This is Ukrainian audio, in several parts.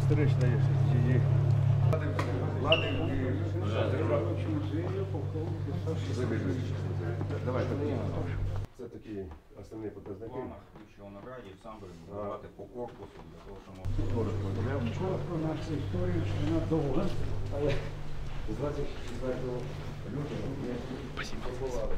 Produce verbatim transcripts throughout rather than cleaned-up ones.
історична її. Влади це такі основні показники. На раді сам будувати по корпусу, для того, що можна. Вчора про нашу історію, що вона довга, але З двадцять четвертого лютого ми спробували.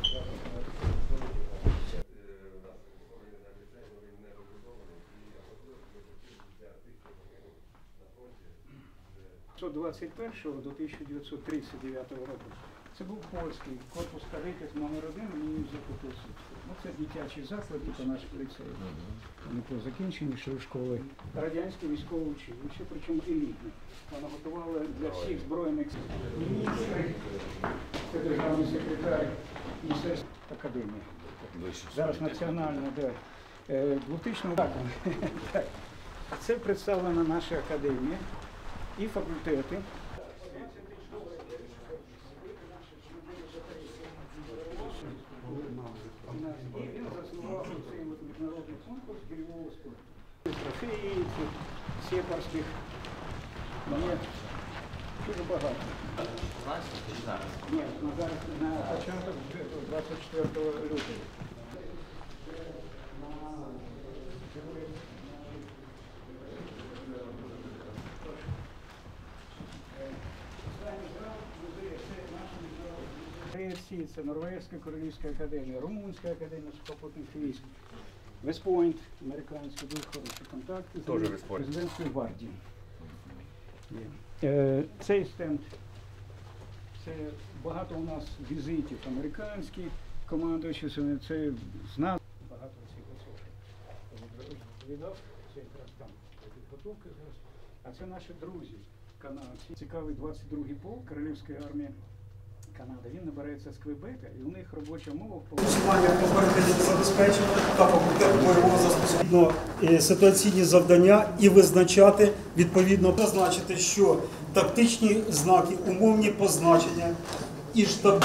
двадцять першого до тисяча дев'ятсот тридцять дев'ятого року це був польський корпус кадетів номер один імені Юзефа Пілсудського. Ну, це дитячий заклад і по наших ліцеях. Вони по закінченні школи. Радянське військове училище, причому елітне. Воно готувало для всіх збройних сил. Міністри, це державний секретар Міністерства академії. Зараз національна, да. дві тисячному року. Це представлена наша академія і факультети. І він заснував цей міжнародний конкурс бойового спорту. Трофеї сепарських є дуже багато. Ні, на зараз на початок двадцять четвертого лютого. Це Норвезька Королівська академія, Румунська академія сухопутних військ, Вестпойнт, американський, дуже хороші контакти з президентською гвардією. Цей стенд, це багато у нас візитів американських командуючих, це з нас багато всіх особ. Віддав, це якраз там підготовка зараз. А це наші друзі, канадці. Цікавий двадцять другий полк Королівської армії Канади. Він набирається з Квебека, і у них робоча мова в оперативного забезпечення та факультет бойового застосування. Ситуаційні завдання і визначати, відповідно, зазначити, що тактичні знаки, умовні позначення і штаб.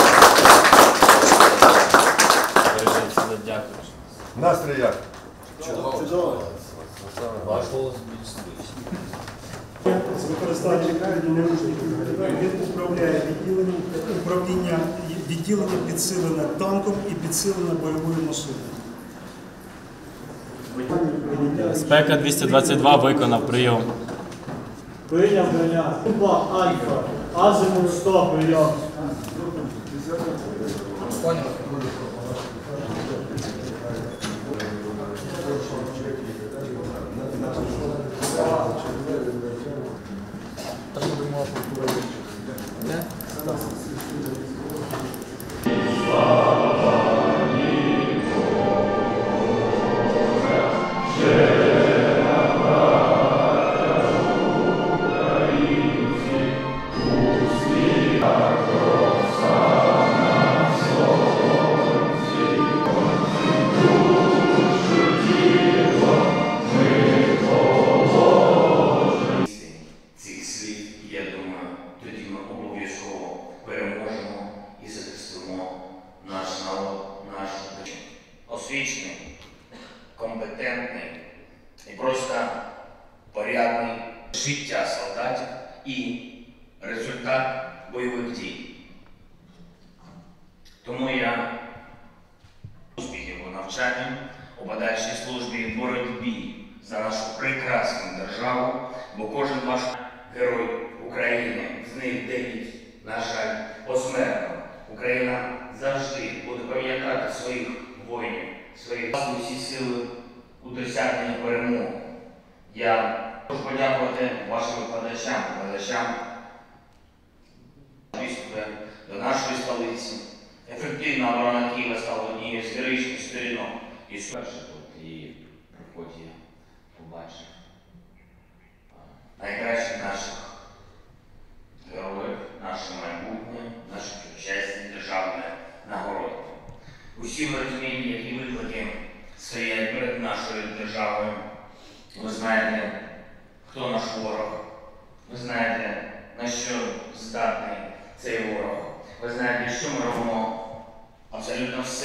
Настрій як? Чудово. З використанням відповідно він управляє відділенням, управління відділення підсилене танком і підсилене бойовою машиною. Спека двісті двадцять два виконав прийом. Прийняв броня. Куба Альфа. Азимут сто прийом. Освічений, компетентний і просто порядний життя солдатів і результат бойових дій. Тому я успіхів у навчанні, у подальшій службі і боротьбі за нашу прекрасну державу, бо кожен ваш герой України, з них дев'ять, на жаль, посмертно. Україна завжди буде пам'ятати своїх воїнів, своїх усі сили у досягненні перемоги. Я хочу подякувати вашим викладачам, викладачам до нашої столиці. Ефективна оборона Києва стала однією з героїчних сторінок. І спершу тут і в проході побачив найкращих наших героїв, наше майбутнє, наші почесні державні нагороди. Усі ми розуміємо, які виклики стоять перед нашою державою. Ви знаєте, хто наш ворог. Ви знаєте, на що здатний цей ворог. Ви знаєте, що ми робимо абсолютно все.